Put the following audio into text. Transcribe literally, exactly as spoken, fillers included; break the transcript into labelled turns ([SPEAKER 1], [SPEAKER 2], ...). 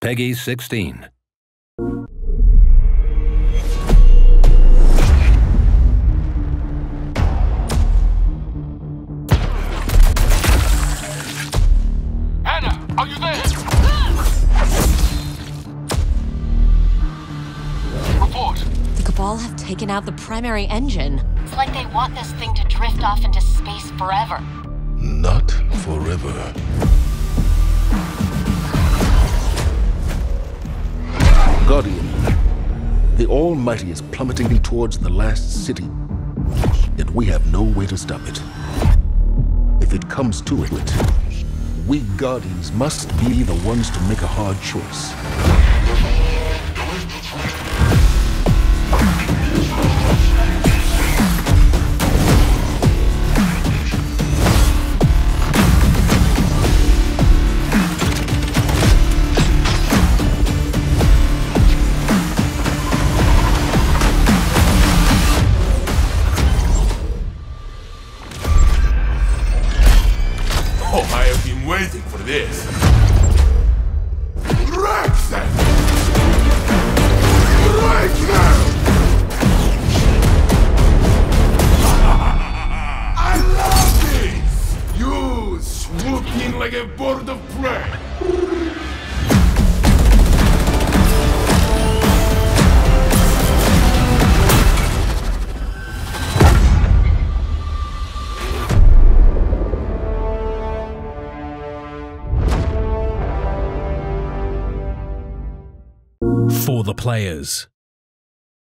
[SPEAKER 1] Peggy sixteen.
[SPEAKER 2] Anna, are you there? Report.
[SPEAKER 3] The Cabal have taken out the primary engine.
[SPEAKER 4] It's like they want this thing to drift off into space forever.
[SPEAKER 5] Not forever. Guardian, the Almighty is plummeting towards the last city, yet we have no way to stop it. If it comes to it, we Guardians must be the ones to make a hard choice.
[SPEAKER 2] Oh, I have been waiting for this. Wreck them! Right now! I love this! You swoop in like a bird of prey.
[SPEAKER 1] For the players.